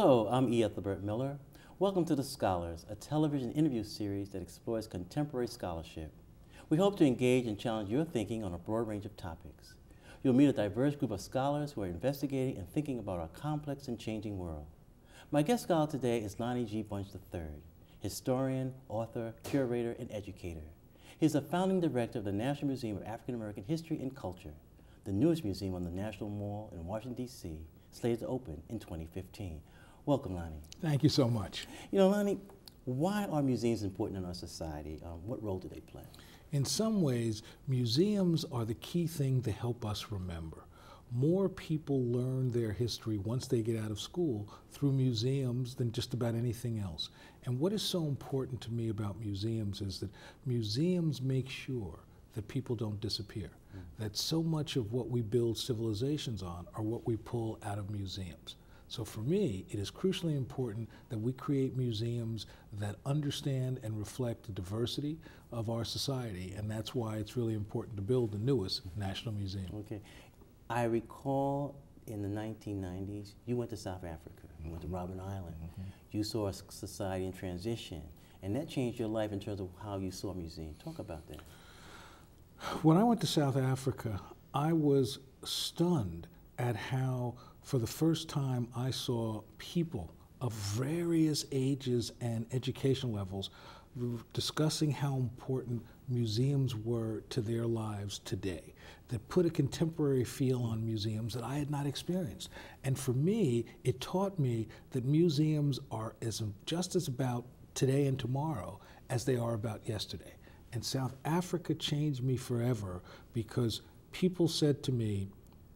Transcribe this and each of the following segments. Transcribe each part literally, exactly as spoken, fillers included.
Hello, I'm Ethelbert Miller. Welcome to The Scholars, a television interview series that explores contemporary scholarship. We hope to engage and challenge your thinking on a broad range of topics. You'll meet a diverse group of scholars who are investigating and thinking about our complex and changing world. My guest scholar today is Lonnie G the third, historian, author, curator, and educator. He's the founding director of the National Museum of African American History and Culture, the newest museum on the National Mall in Washington, D C, slated to open in twenty fifteen. Welcome, Lonnie. Thank you so much. You know, Lonnie, why are museums important in our society? Um, what role do they play? In some ways, museums are the key thing to help us remember. More people learn their history once they get out of school through museums than just about anything else. And what is so important to me about museums is that museums make sure that people don't disappear. Mm. That so much of what we build civilizations on are what we pull out of museums. So for me, it is crucially important that we create museums that understand and reflect the diversity of our society, and that's why it's really important to build the newest National Museum. Okay. I recall in the nineteen nineties, you went to South Africa, you went to Robben Island. Mm-hmm. You saw a society in transition, and that changed your life in terms of how you saw a museum. Talk about that. When I went to South Africa, I was stunned at how, for the first time, I saw people of various ages and education levels discussing how important museums were to their lives today, that put a contemporary feel on museums that I had not experienced. And for me, it taught me that museums are as, just as about today and tomorrow as they are about yesterday. And South Africa changed me forever because people said to me,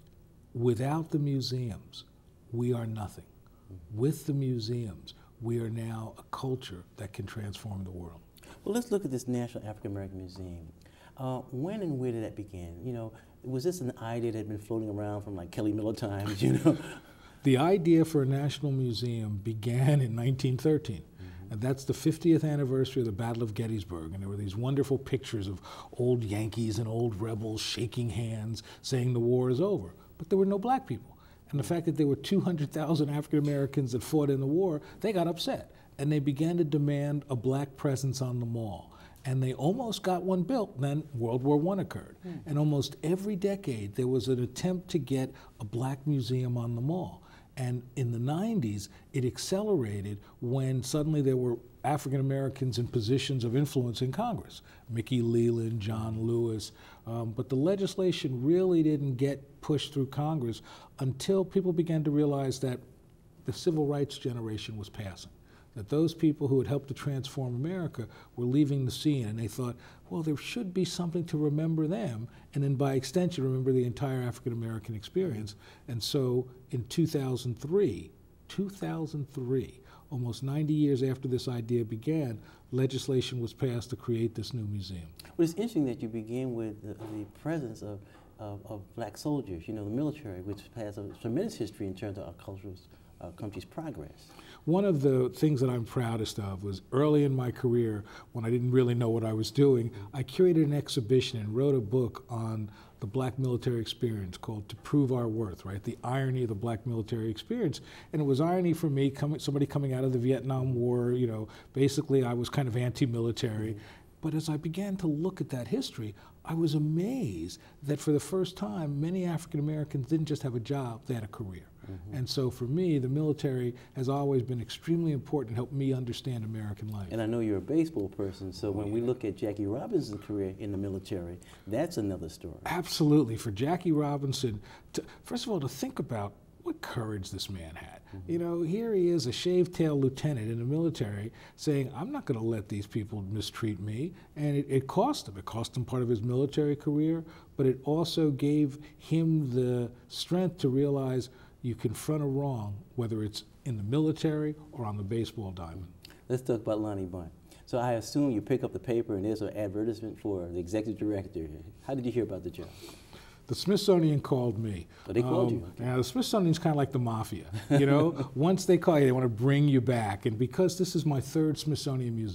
without the museums, we are nothing. With the museums, we are now a culture that can transform the world. Well, let's look at this National African American Museum. Uh, when and where did that begin? You know, was this an idea that had been floating around from like Kelly Miller times, you know? The idea for a national museum began in nineteen thirteen. Mm-hmm. And that's the fiftieth anniversary of the Battle of Gettysburg. And there were these wonderful pictures of old Yankees and old rebels shaking hands, saying the war is over. But there were no black people. And the fact that there were two hundred thousand African Americans that fought in the war, they got upset. And they began to demand a black presence on the mall. And they almost got one built, then World War One occurred. Mm. And almost every decade, there was an attempt to get a black museum on the mall. And in the nineties, it accelerated when suddenly there were African Americans in positions of influence in Congress. Mickey Leland, John Lewis. Um, but the legislation really didn't get pushed through Congress until people began to realize that the civil rights generation was passing. That those people who had helped to transform America were leaving the scene, and they thought, well, there should be something to remember them, and then by extension, remember the entire African American experience. And so in two thousand three, two thousand three, almost ninety years after this idea began, legislation was passed to create this new museum. Well, it's interesting that you begin with the, the presence of, of, of black soldiers, you know, the military, which has a tremendous history in terms of our cultural, our country's progress. One of the things that I'm proudest of was early in my career, when I didn't really know what I was doing, I curated an exhibition and wrote a book on the black military experience called To Prove Our Worth, right? The irony of the black military experience. And it was irony for me, coming, somebody coming out of the Vietnam War, you know, basically I was kind of anti-military. Mm-hmm. But as I began to look at that history, I was amazed that for the first time, many African Americans didn't just have a job, they had a career. Mm-hmm. And so for me, the military has always been extremely important to help me understand American life. And I know you're a baseball person, so when we look at Jackie Robinson's career in the military, that's another story. Absolutely. For Jackie Robinson, to, first of all, to think about what courage this man had. Mm-hmm. You know, here he is, a shaved-tail lieutenant in the military, saying, I'm not going to let these people mistreat me. And it, it cost him. It cost him part of his military career, but it also gave him the strength to realize you confront a wrong, whether it's in the military or on the baseball diamond. Let's talk about Lonnie Bunt. So I assume you pick up the paper and there's an advertisement for the executive director. How did you hear about the job? The Smithsonian called me. Oh, they called um, you? Okay. Now, the Smithsonian's kind of like the mafia, you know? Once they call you, they want to bring you back. And because this is my third Smithsonian museum,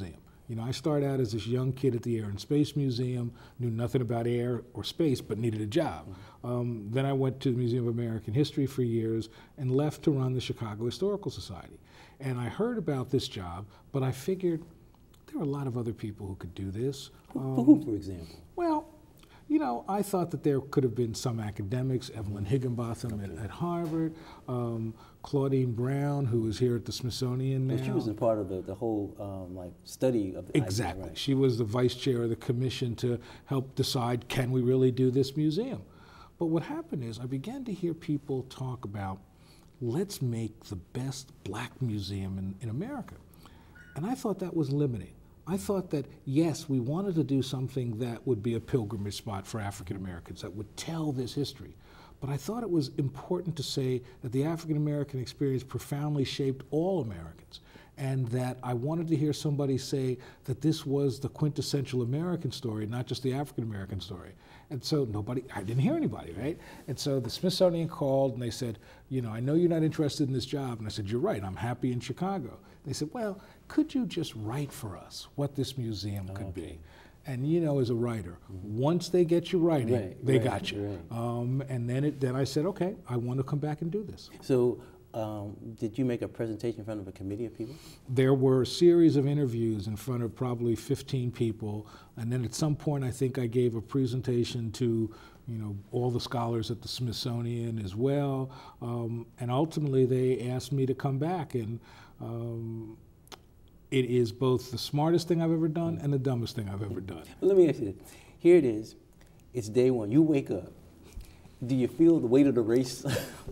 You know, I started out as this young kid at the Air and Space Museum, knew nothing about air or space, but needed a job. Mm-hmm. um, then I went to the Museum of American History for years and left to run the Chicago Historical Society. And I heard about this job, but I figured there are a lot of other people who could do this. Um, for who, for example? Well, you know, I thought that there could have been some academics, Evelyn Higginbotham okay. at, at Harvard, um, Claudine Brown, who is here at the Smithsonian now. Well, she was a part of the, the whole um, like study of the Exactly. idea, right? She was the vice chair of the commission to help decide, can we really do this museum? But what happened is I began to hear people talk about, let's make the best black museum in, in America. And I thought that was limiting. I thought that, yes, we wanted to do something that would be a pilgrimage spot for African Americans, that would tell this history. But I thought it was important to say that the African American experience profoundly shaped all Americans, and that I wanted to hear somebody say that this was the quintessential American story, not just the African American story. And so nobody, I didn't hear anybody, right? And so the Smithsonian called and they said, you know, I know you're not interested in this job. And I said, you're right, I'm happy in Chicago. They said, well, could you just write for us what this museum could okay. be? And you know, as a writer, mm-hmm. once they get you writing, right, they right, got you. Right. Um, and then it, then I said, okay, I want to come back and do this. So um, did you make a presentation in front of a committee of people? There were a series of interviews in front of probably fifteen people. And then at some point, I think I gave a presentation to you know, all the scholars at the Smithsonian as well. Um, and ultimately, they asked me to come back. And um, it is both the smartest thing I've ever done and the dumbest thing I've ever done. Well, let me ask you this. Here it is. It's day one. You wake up. Do you feel the weight of the race?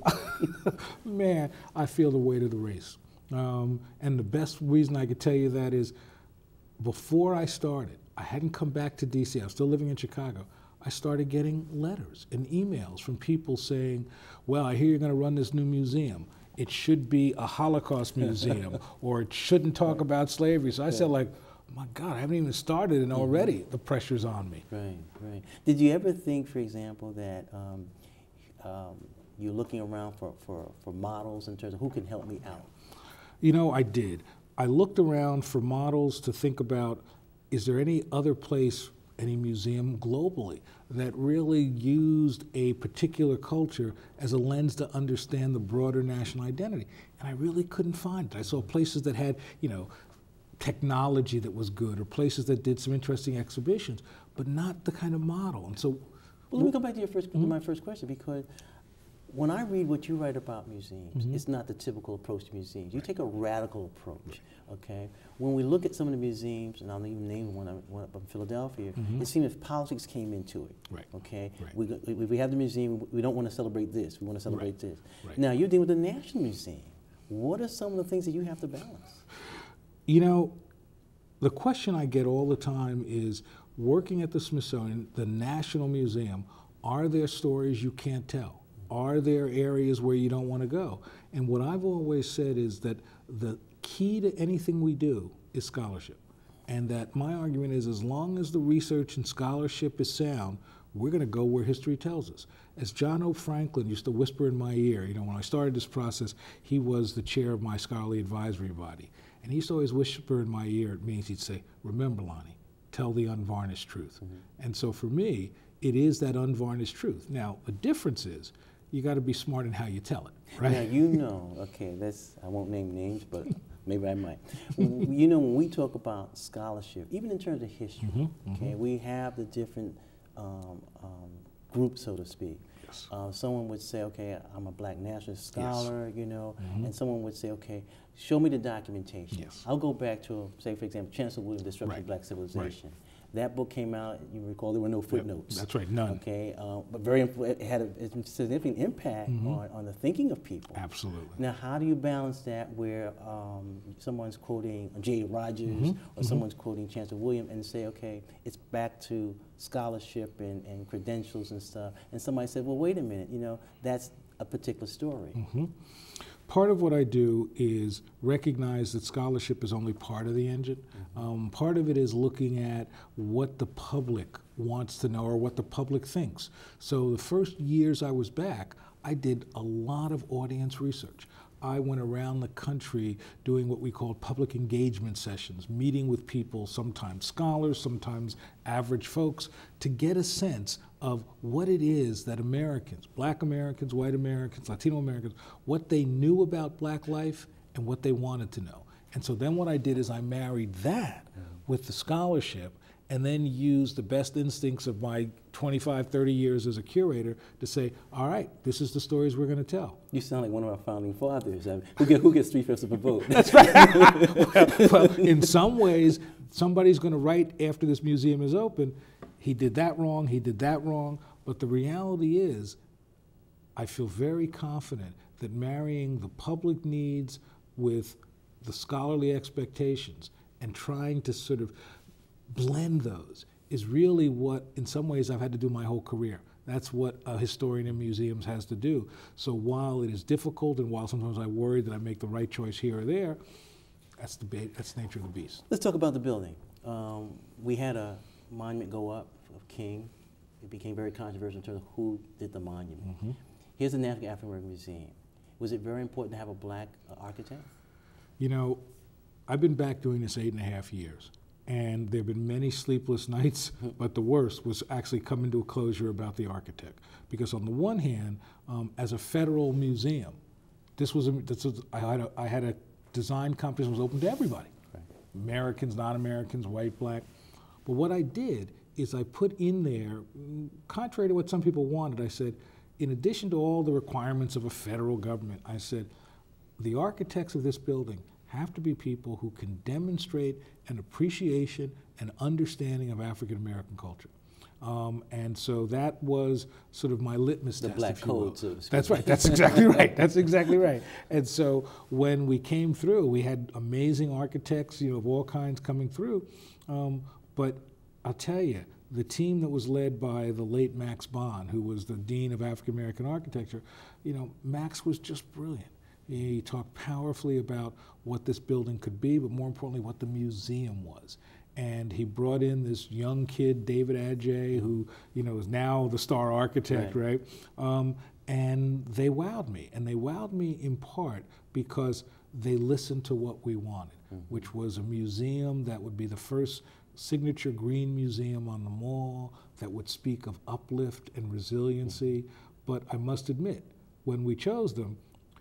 Man, I feel the weight of the race. Um, and the best reason I could tell you that is before I started, I hadn't come back to D C. I was still living in Chicago. I started getting letters and emails from people saying, well, I hear you're going to run this new museum. It should be a Holocaust museum, or it shouldn't talk about slavery. So I yeah. said, like, oh my God, I haven't even started, and already mm-hmm. the pressure's on me. Right, right. Did you ever think, for example, that um, um, you're looking around for, for, for models in terms of who can help me out? You know, I did. I looked around for models to think about, is there any other place, any museum globally that really used a particular culture as a lens to understand the broader national identity? And I really couldn't find it. I saw places that had, you know, technology that was good, or places that did some interesting exhibitions, but not the kind of model. And so, well, let me go back to your first, mm-hmm. my first question, because when I read what you write about museums, mm-hmm. it's not the typical approach to museums. You take a radical approach, right. okay? When we look at some of the museums, and I'll even name one, one up in Philadelphia, mm-hmm. it seems as politics came into it, right. okay? Right. We, we, we have the museum, we don't want to celebrate this, we want to celebrate right. this. Right. Now, you're dealing with the National Museum. What are some of the things that you have to balance? You know, the question I get all the time is, working at the Smithsonian, the National Museum, are there stories you can't tell? Are there areas where you don't want to go? And what I've always said is that the key to anything we do is scholarship. And that my argument is, as long as the research and scholarship is sound, we're going to go where history tells us. As John O. Franklin used to whisper in my ear, you know, when I started this process, he was the chair of my scholarly advisory body. And he used to always whisper in my ear, it means he'd say, remember, Lonnie, tell the unvarnished truth. Mm-hmm. And so for me, it is that unvarnished truth. Now, the difference is, you got to be smart in how you tell it, right? Now, you know, okay, that's, I won't name names, but maybe I might. You know, when we talk about scholarship, even in terms of history, mm-hmm, okay, mm-hmm. we have the different um, um, groups, so to speak. Yes. Uh, someone would say, okay, I'm a black nationalist scholar, yes. you know, mm-hmm. and someone would say, okay, show me the documentation. Yes. I'll go back to, say, for example, Chancellor Williams' Disruption right. of Black Civilization. Right. That book came out, you recall there were no footnotes. Yep, that's right, none. Okay, uh, but very, it had a, a significant impact mm-hmm. on, on the thinking of people. Absolutely. Now, how do you balance that where um, someone's quoting J. Rogers mm-hmm. or mm-hmm. someone's quoting Chancellor Williams and say, okay, it's back to scholarship and, and credentials and stuff, and somebody said, well, wait a minute, you know, that's a particular story. Mm-hmm. Part of what I do is recognize that scholarship is only part of the engine. Mm-hmm. um, part of it is looking at what the public wants to know or what the public thinks. So the first years I was back, I did a lot of audience research. I went around the country doing what we called public engagement sessions, meeting with people, sometimes scholars, sometimes average folks, to get a sense of what it is that Americans, black Americans, white Americans, Latino Americans, what they knew about black life and what they wanted to know. And so then what I did is I married that with the scholarship, and then used the best instincts of my twenty-five, thirty years as a curator to say, all right, this is the stories we're going to tell. You sound like one of our founding fathers. I mean, who, get, who gets three-fifths of a vote? That's right. well, well, in some ways, somebody's going to write after this museum is open, he did that wrong, he did that wrong, but the reality is, I feel very confident that marrying the public needs with the scholarly expectations and trying to sort of blend those is really what, in some ways, I've had to do my whole career. That's what a historian in museums has to do. So while it is difficult, and while sometimes I worry that I make the right choice here or there, that's the, that's the nature of the beast. Let's talk about the building. Um, we had a monument go up of King. It became very controversial in terms of who did the monument. Mm-hmm. Here's the National African American Museum. Was it very important to have a black uh, architect? You know, I've been back doing this eight and a half years. And there have been many sleepless nights, but the worst was actually coming to a closure about the architect. Because on the one hand, um, as a federal museum, this was, a, this was I, had a, I had a design competition that was open to everybody. Right. Americans, non-Americans, white, black. But what I did is I put in there, contrary to what some people wanted, I said, in addition to all the requirements of a federal government, I said, the architects of this building have to be people who can demonstrate an appreciation and understanding of African American culture. Um, and so that was sort of my litmus the test. The black code, so to speak. That's right, that's exactly right, that's exactly right. And so when we came through, we had amazing architects, you know, of all kinds coming through. Um, but I'll tell you, the team that was led by the late Max Bond, who was the Dean of African American Architecture, you know, Max was just brilliant. He talked powerfully about what this building could be, but more importantly, what the museum was. And he brought in this young kid, David Adjay, who you know is now the star architect, right? right? Um, and they wowed me, and they wowed me in part because they listened to what we wanted, mm-hmm. which was a museum that would be the first signature green museum on the mall that would speak of uplift and resiliency. Mm-hmm. But I must admit, when we chose them,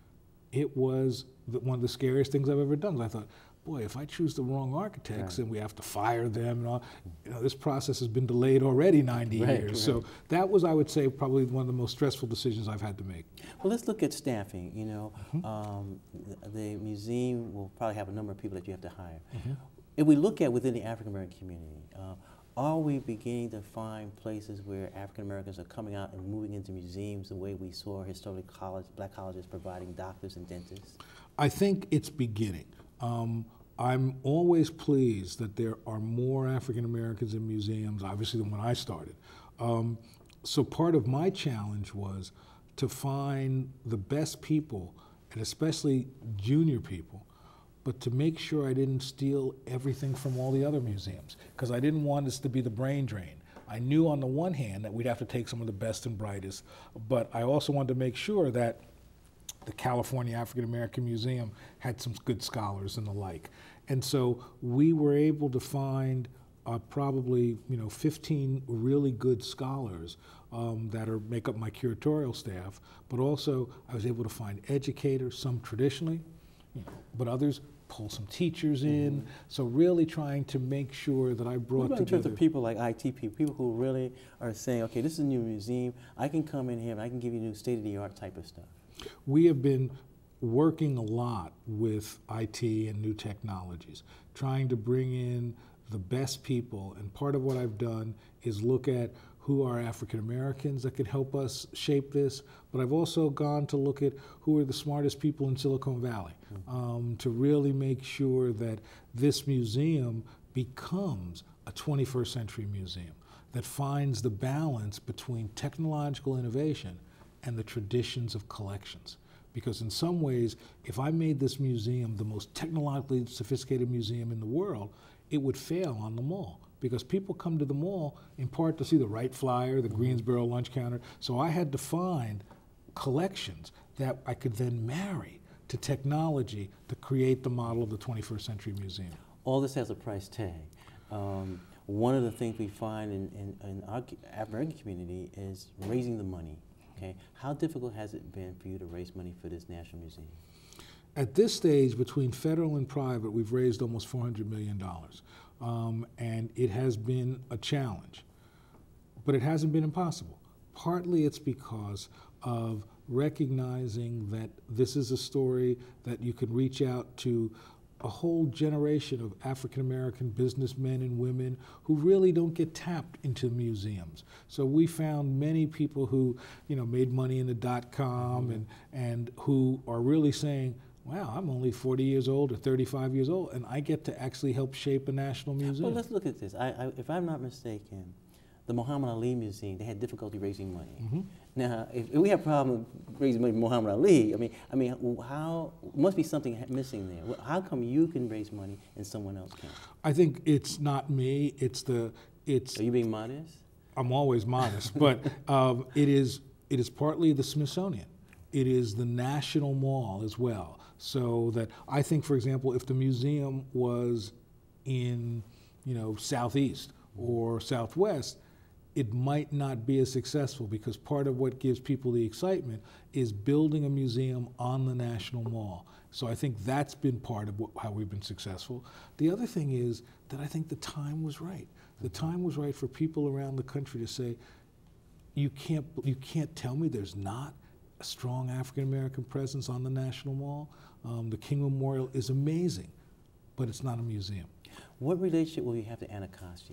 it was the, one of the scariest things I've ever done. I thought, boy, if I choose the wrong architects right. and we have to fire them and all, you know, this process has been delayed already ninety right, years. Right. So that was, I would say, probably one of the most stressful decisions I've had to make. Well, let's look at staffing. You know, mm-hmm. um, the, the museum will probably have a number of people that you have to hire. Mm-hmm. If we look at within the African American community, uh, are we beginning to find places where African Americans are coming out and moving into museums the way we saw historically college, black colleges providing doctors and dentists? I think it's beginning. Um, I'm always pleased that there are more African Americans in museums, obviously, than when I started. Um, so part of my challenge was to find the best people, and especially junior people, but to make sure I didn't steal everything from all the other museums, because I didn't want this to be the brain drain. I knew on the one hand that we'd have to take some of the best and brightest, but I also wanted to make sure that the California African American Museum had some good scholars and the like. And so we were able to find uh, probably you know fifteen really good scholars um, that are make up my curatorial staff, but also I was able to find educators, some traditionally, you know, but others pull some teachers in. Mm-hmm. So really trying to make sure that I brought what about together. in terms of people like I T people, people who really are saying, okay, this is a new museum, I can come in here and I can give you new state-of-the-art type of stuff. We have been working a lot with I T and new technologies, trying to bring in the best people, and part of what I've done is look at who are African Americans that could help us shape this, but I've also gone to look at who are the smartest people in Silicon Valley mm-hmm. um, to really make sure that this museum becomes a twenty-first century museum that finds the balance between technological innovation and the traditions of collections. Because in some ways, if I made this museum the most technologically sophisticated museum in the world, it would fail on the mall. Because people come to the mall in part to see the Wright Flyer, the Greensboro lunch counter. So I had to find collections that I could then marry to technology to create the model of the twenty-first century museum. All this has a price tag. Um, one of the things we find in, in, in our African community is raising the money. Okay, how difficult has it been for you to raise money for this National Museum? At this stage, between federal and private, we've raised almost four hundred million dollars. Um, and it has been a challenge, but it hasn't been impossible. Partly it's because of recognizing that this is a story that you can reach out to a whole generation of African-American businessmen and women who really don't get tapped into museums. So we found many people who, you know, made money in the dot-com mm-hmm. and, and who are really saying, wow, I'm only forty years old or thirty-five years old, and I get to actually help shape a national museum. Well, let's look at this. I, I, if I'm not mistaken, the Muhammad Ali Museum, they had difficulty raising money. Mm-hmm. Now, if, if we have a problem raising money for Muhammad Ali, I mean, I mean, how, must be something missing there. How come you can raise money and someone else can't? I think it's not me, it's the, it's... Are you being modest? I'm always modest, but um, it is, it is partly the Smithsonian. It is the National Mall as well. So that I think, for example, if the museum was in, you know, Southeast or Southwest, it might not be as successful because part of what gives people the excitement is building a museum on the National Mall. So I think that's been part of what, how we've been successful. The other thing is that I think the time was right. The time was right for people around the country to say, you can't, you can't tell me there's not a strong African-American presence on the National Mall. Um, the King Memorial is amazing, but it's not a museum. What relationship will you have to Anacostia?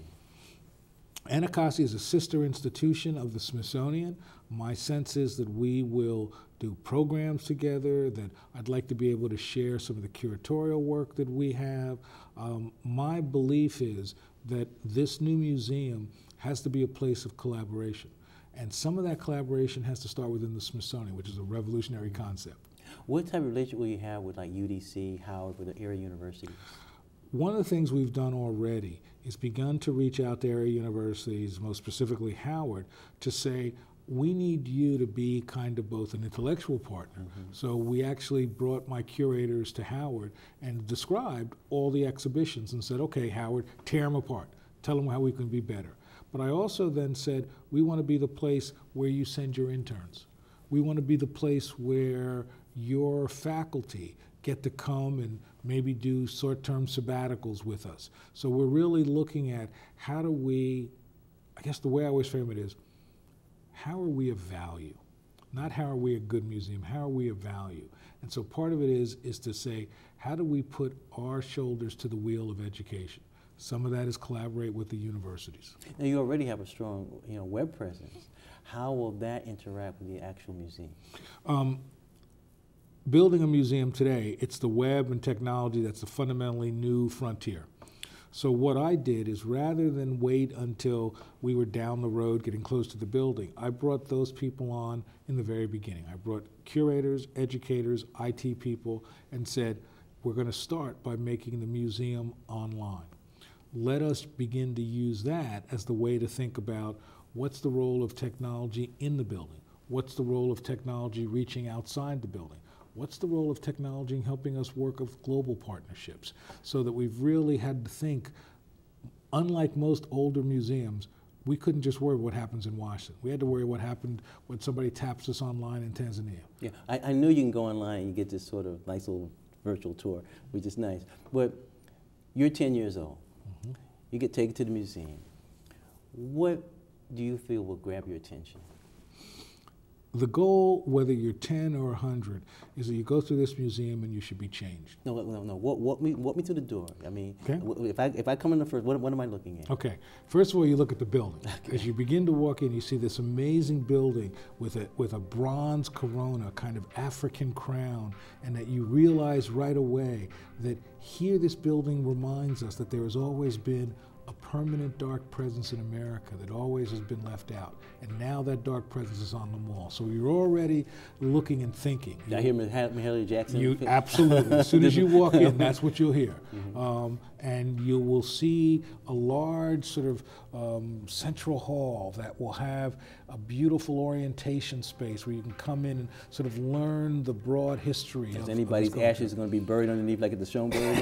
Anacostia is a sister institution of the Smithsonian. My sense is that we will do programs together, that I'd like to be able to share some of the curatorial work that we have. Um, my belief is that this new museum has to be a place of collaboration. And some of that collaboration has to start within the Smithsonian, which is a revolutionary concept. What type of relationship will you have with like U D C, Howard, with the area universities? One of the things we've done already is begun to reach out to area universities, most specifically Howard, to say, we need you to be kind of both an intellectual partner. Mm-hmm. So we actually brought my curators to Howard and described all the exhibitions and said, okay, Howard, tear them apart. Tell them how we can be better. But I also then said, we want to be the place where you send your interns. We want to be the place where your faculty get to come and maybe do short-term sabbaticals with us. So we're really looking at how do we, I guess the way I always frame it is, how are we of value? Not how are we a good museum, how are we of value? And so part of it is, is to say, how do we put our shoulders to the wheel of education? Some of that is collaborate with the universities. Now you already have a strong, you know, web presence. How will that interact with the actual museum? Um, building a museum today, it's the web and technology that's a fundamentally new frontier. So what I did is rather than wait until we were down the road getting close to the building, I brought those people on in the very beginning. I brought curators, educators, I T people, and said, we're going to start by making the museum online. Let us begin to use that as the way to think about what's the role of technology in the building? What's the role of technology reaching outside the building? What's the role of technology in helping us work with global partnerships? So that we've really had to think, unlike most older museums, we couldn't just worry what happens in Washington. We had to worry what happened when somebody taps us online in Tanzania. Yeah, I, I know you can go online and you get this sort of nice little virtual tour, which is nice. But you're ten years old. Mm-hmm. You get taken to the museum. What do you feel will grab your attention? The goal, whether you're ten or a hundred, is that you go through this museum and you should be changed. No, no, no. Walk, walk me, walk me to the door. I mean, okay. if I if I come in the first, what, what am I looking at? Okay. First of all, you look at the building. Okay. As you begin to walk in, you see this amazing building with a with a bronze corona, kind of African crown, and that you realize right away that here, this building reminds us that there has always been a permanent dark presence in America that always has been left out. And now that dark presence is on the mall. So you're already looking and thinking. Did I hear Mahalia Jackson? You, absolutely. As soon as you walk in, that's what you'll hear. Mm-hmm. um, and you will see a large sort of um, central hall that will have a beautiful orientation space where you can come in and sort of learn the broad history. Is of, anybody's of ashes going to be buried underneath like at the Schoenberg?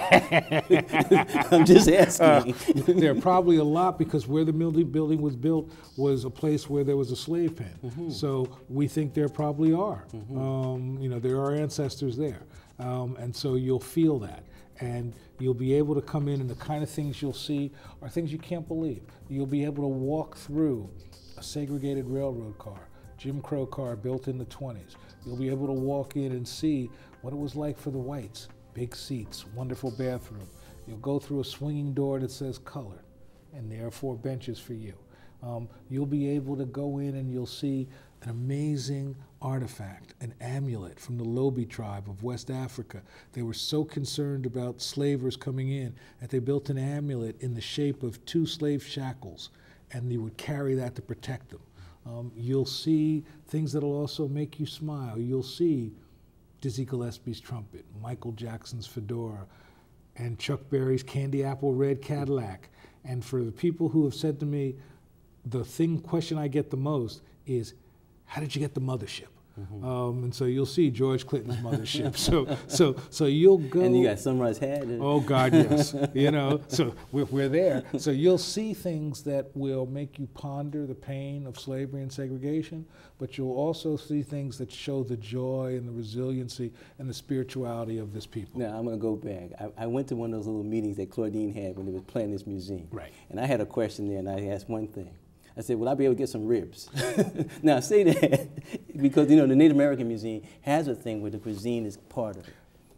I'm just asking. Uh, there are probably a lot, because where the building was built was a place where there was a slave pen. Mm-hmm. So we think there probably are. Mm-hmm. um, you know, there are ancestors there. Um, and so you'll feel that. And you'll be able to come in, and the kind of things you'll see are things you can't believe. You'll be able to walk through a segregated railroad car, Jim Crow car built in the twenties. You'll be able to walk in and see what it was like for the whites. Big seats, wonderful bathroom. You'll go through a swinging door that says colored, and there are four benches for you. Um, you'll be able to go in and you'll see an amazing artifact, an amulet from the Lobi tribe of West Africa. They were so concerned about slavers coming in that they built an amulet in the shape of two slave shackles, and they would carry that to protect them. Um, you'll see things that'll also make you smile. You'll see Dizzy Gillespie's trumpet, Michael Jackson's fedora, and Chuck Berry's candy apple red Cadillac. And for the people who have said to me, the thing question I get the most is, how did you get the mothership? Mm-hmm. um, and so you'll see George Clinton's mothership. so, so, so you'll go. And you got Sunrise Hat. Oh God, yes. You know, so we're, we're there. So you'll see things that will make you ponder the pain of slavery and segregation, but you'll also see things that show the joy and the resiliency and the spirituality of this people. Now I'm going to go back. I, I went to one of those little meetings that Claudine had when they was planning this museum. Right. And I had a question there, and I asked one thing. I said, will I be able to get some ribs? Now I say that because, you know, the Native American Museum has a thing where the cuisine is part of it.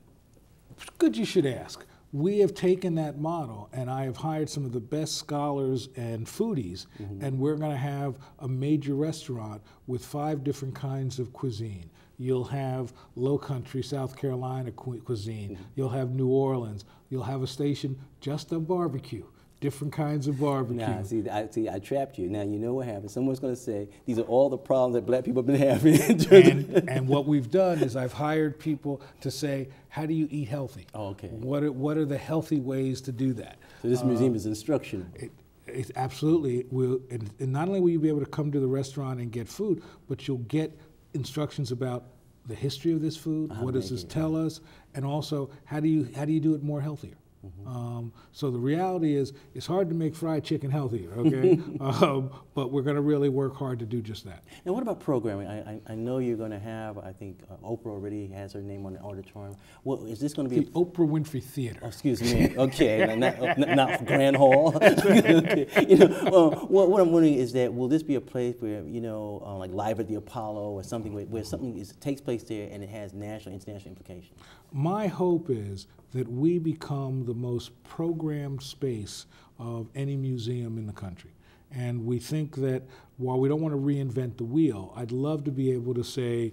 Good you should ask. We have taken that model, and I have hired some of the best scholars and foodies, mm-hmm. and we're going to have a major restaurant with five different kinds of cuisine. You'll have Low Country, South Carolina cu cuisine. Mm-hmm. You'll have New Orleans. You'll have a station just on barbecue. Different kinds of barbecue. Now, see, I, see, I trapped you. Now, you know what happened. Someone's going to say, these are all the problems that black people have been having. and, and what we've done is I've hired people to say, how do you eat healthy? Oh, okay. What are, what are the healthy ways to do that? So this museum uh, is instructional. It, it absolutely will. And, and not only will you be able to come to the restaurant and get food, but you'll get instructions about the history of this food, How what does this tell us, and also how do you, how do you do it more healthier? Mm-hmm. um, so the reality is, it's hard to make fried chicken healthier, okay? um, but we're going to really work hard to do just that. And what about programming? I, I, I know you're going to have, I think uh, Oprah already has her name on the auditorium. Well, is this going to be the Oprah Winfrey Theater? Oh, excuse me. Okay, not, not, not Grand Hall. Okay. You know, uh, what, what I'm wondering is that will this be a place where, you know, uh, like Live at the Apollo or something where, where something is, takes place there and it has national, international implications? My hope is that we become the most programmed space of any museum in the country. And we think that while we don't want to reinvent the wheel, I'd love to be able to say,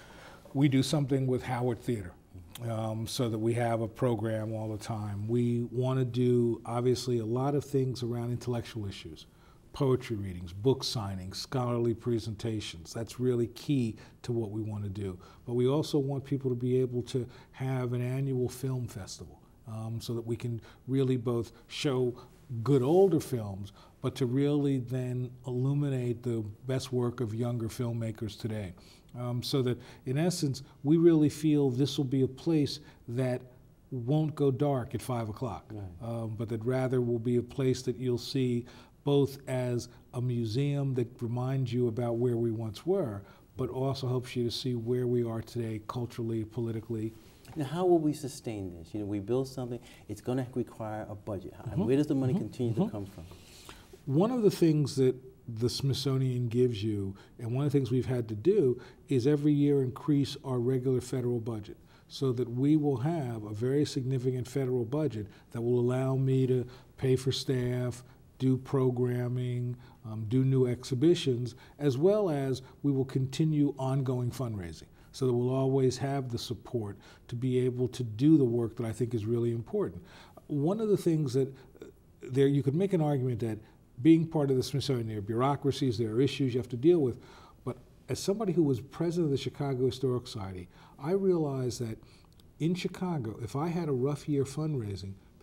we do something with Howard Theater. Um, so that we have a program all the time. We want to do, obviously, a lot of things around intellectual issues. Poetry readings, book signings, scholarly presentations. That's really key to what we want to do. But we also want people to be able to have an annual film festival um, so that we can really both show good older films, but to really then illuminate the best work of younger filmmakers today. Um, so that, in essence, we really feel this will be a place that won't go dark at five o'clock, right. um, but that rather will be a place that you'll see both as a museum that reminds you about where we once were, but also helps you to see where we are today culturally, politically. Now, how will we sustain this? You know, we build something, it's going to require a budget. Mm-hmm. Where does the money mm-hmm. continue mm-hmm. to come from? One of the things that the Smithsonian gives you, and one of the things we've had to do, is every year increase our regular federal budget so that we will have a very significant federal budget that will allow me to pay for staff, do programming, um, do new exhibitions, as well as we will continue ongoing fundraising so that we'll always have the support to be able to do the work that I think is really important. One of the things that uh, there, you could make an argument that being part of the Smithsonian, there are bureaucracies, there are issues you have to deal with, but as somebody who was president of the Chicago Historical Society, I realized that in Chicago, if I had a rough year fundraising,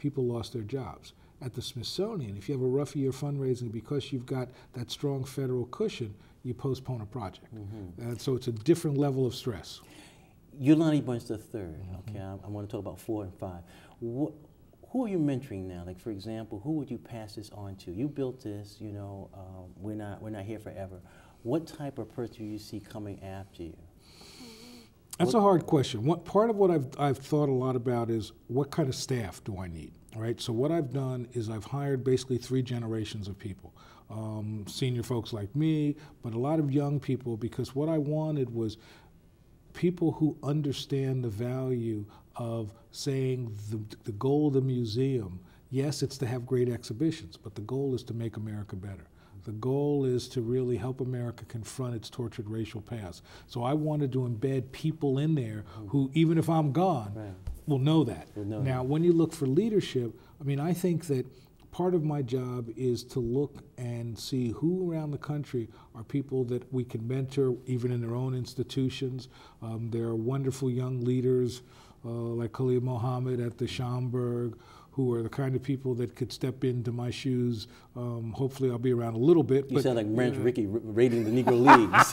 people lost their jobs. At the Smithsonian, if you have a rough year fundraising, because you've got that strong federal cushion, you postpone a project. Mm-hmm. And so it's a different level of stress. You're Lonnie Bunch the third, okay? I, I want to talk about four and five. What, who are you mentoring now? Like, for example, who would you pass this on to? You built this, you know, um, we're not, we're not here forever. What type of person do you see coming after you? That's what, a hard question. What, part of what I've, I've thought a lot about is what kind of staff do I need, right? So what I've done is I've hired basically three generations of people. Um, senior folks like me, but a lot of young people, because what I wanted was people who understand the value of saying the, the goal of the museum, yes, it's to have great exhibitions, but the goal is to make America better. The goal is to really help America confront its tortured racial past. So I wanted to embed people in there who, even if I'm gone, right. will know that. We'll know now, that. When you look for leadership, I mean, I think that part of my job is to look and see who around the country are people that we can mentor, even in their own institutions. Um, there are wonderful young leaders uh, like Khalid Mohammed at the Schomburg, who are the kind of people that could step into my shoes. Um, hopefully I'll be around a little bit. You but, sound like Branch uh, Rickey raiding the Negro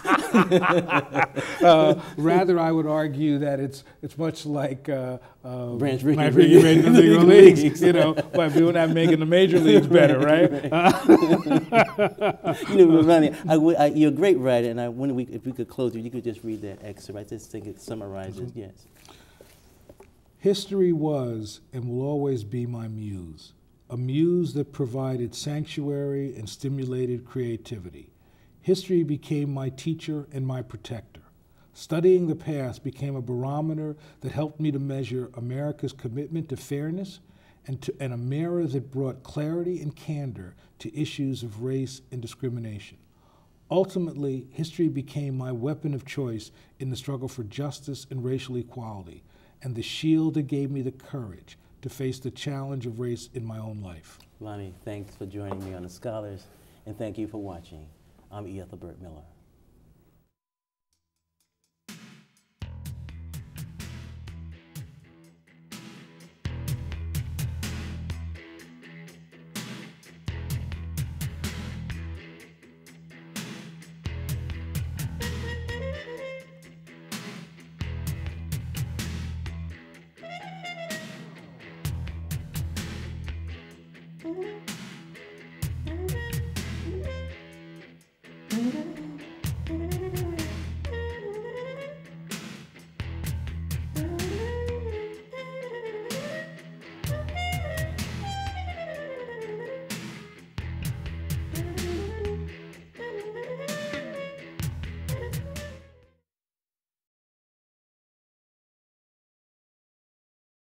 Leagues. uh, rather, I would argue that it's it's much like uh, uh, Branch Rickey raiding the Negro Leagues, leagues, you know, by doing that, making the major leagues better, right? right. You know, Lonnie, I, I, you're a great writer, and I wonder we, if we could close it, you could just read that excerpt. I just think it summarizes, mm-hmm. yes. History was and will always be my muse, a muse that provided sanctuary and stimulated creativity. History became my teacher and my protector. Studying the past became a barometer that helped me to measure America's commitment to fairness and, to, and a mirror that brought clarity and candor to issues of race and discrimination. Ultimately, history became my weapon of choice in the struggle for justice and racial equality, and the shield that gave me the courage to face the challenge of race in my own life. Lonnie, thanks for joining me on The Scholars, and thank you for watching. I'm Ethelbert Miller.